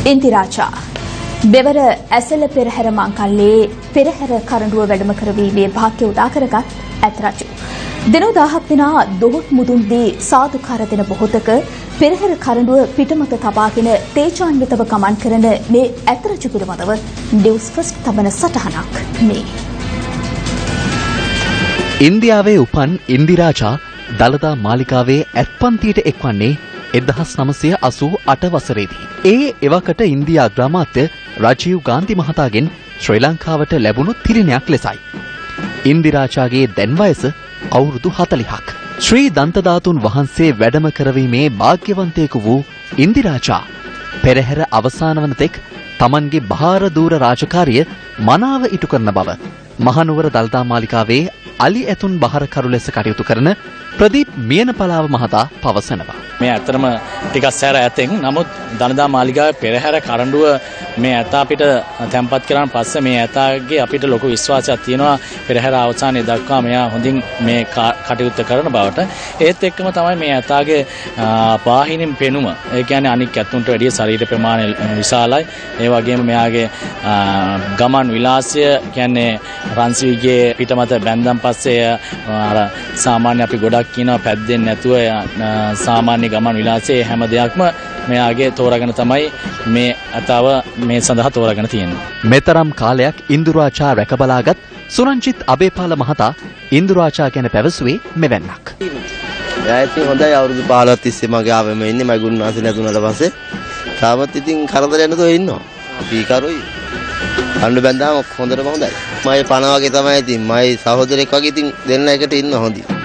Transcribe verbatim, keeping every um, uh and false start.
ඉන්දිරාජා මෙවර ඇසල පෙරහැර මංකල්ලේ පෙරහැර කරඬුව වැඩම කරවීමේ භාග්‍ය උදා කරගත් ඇතරජු දින දහයක් දිනා දොහොත් මුදුන්දී සාදුකාර දෙන බොහෝතක පෙරහැර කරඬුව පිටමත තබාගෙන තේජාන්විතව ගමන් කරන මේ ඇතරජු පිළිබඳව නිවුස් ෆස්ට් තබන සටහනක් මේ. ඉන්දියාවේ උපන් ඉන්දිරාජා දළදා මාලිගාවේ ඇත්පන්තියට එක්වන්නේ එක්දහස් නවසිය අසූ අට වසරේදී. ඒ එවකට ඉන්දියා අග්‍රාමාත්‍ය රජීව් ගාන්ධි මහතාගෙන් ශ්‍රී ලංකාවට ලැබුණු තිරිනයක් ලෙසයි. ඉන්දිරාජාගේ දැන් වයස අවුරුදු හතළිහක්. ශ්‍රී දන්තධාතුන් වහන්සේ වැඩම කරවීමේ භාග්‍යවන්තයෙකු වූ ඉන්දිරාජා පෙරහැර අවසාන වන තෙක් තමන්ගේ බාහිර දූර රාජකාරිය මනාව ඉටු කරන බව මහනුවර දළදා මාලිගාවේ අලි ඇතුන් බහරකරු ලෙස කටයුතු කරන ප්‍රදීප් මියනපලාව මහතා පවසනවා. මේ ඇත්තටම ටිකක් සැර ඇතෙන් නමුත් දළදා මාලිගාවේ පෙරහැර කරඬුව මේ ඇතා අපිට තැන්පත් කරාන් පස්සේ මේ ඇතාගේ අපිට ලොකු විශ්වාසයක් තියෙනවා පෙරහැර අවසානයේ දක්වා මෙයා හොඳින් මේ කටයුත්ත කරන බවට. ඒත් එක්කම තමයි මේ ඇතාගේ බාහිරින් පෙනුම. ඒ කියන්නේ අනික් ඇතුන්ට වැඩිය ශරීර ප්‍රමාණය විශාලයි. ඒ වගේම මෙයාගේ ගමන් විලාසය කියන්නේ රන්සිවිගේ පිටමත බැන්දන් පස්සේ අර සාමාන්‍ය අපි ගොඩක් කියනවා පැද්දෙන්නේ නැතුව සාමාන්‍ය ගමන් විලාසයේ හැම දෙයක්ම මෙයාගේ තෝරාගෙන තමයි මේ අතව මේ සඳහා තෝරාගෙන තියෙන්නේ. මෙතරම් කාලයක් ඉන්දුරාචා රැකබලාගත් සුරංජිත් අබේපාල මහතා ඉන්දුරාචා ගැන පැවසුවේ මෙවැන්නක්. එයා ඉතින් හොඳයි අවුරුදු පහළොවක් තිස්සේ මගේ ආවෙම ඉන්නේ මගේ ගුණාසෙ නැතුණාට පස්සේ තාමත් ඉතින් කරදරයක් නැතුව ඉන්නවා. අපි කරුයි. අඬ බැඳාම හොඳටම හොඳයි. මගේ පණ වගේ තමයි ඉතින් මගේ සහෝදරෙක් වගේ ඉතින් දෙන්න එකට ඉන්න හොඳයි.